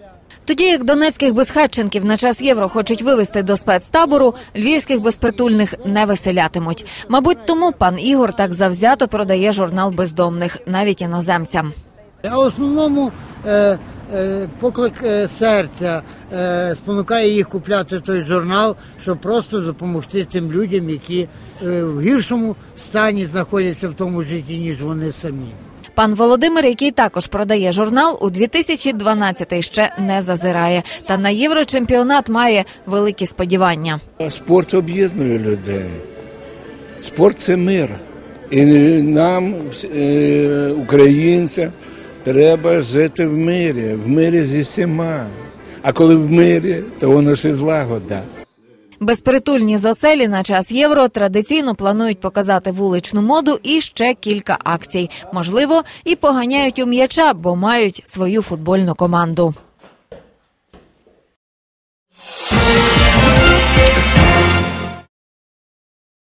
Тоді як донецьких безхатченків на час Євро хочуть вивезти до спецтабору, львівських безпритульних не виселятимуть. Мабуть, тому пан Ігор так завзято продає журнал «Бездомних» навіть іноземцям. А в основному поклик серця спонукає їх купляти той журнал, щоб просто допомогти тим людям, які в гіршому стані знаходяться в тому житті, ніж вони самі. Пан Володимир, який також продає журнал, у 2012-й ще не зазирає. Та на єврочемпіонат має великі сподівання. Спорт об'єднує людей. Спорт – це мир. І нам, українцям, треба жити в мирі зі всіма. А коли в мирі, то воно ще злагода. Безпритульні з оселі на час Євро традиційно планують показати вуличну моду і ще кілька акцій. Можливо, і поганяють у м'яча, бо мають свою футбольну команду.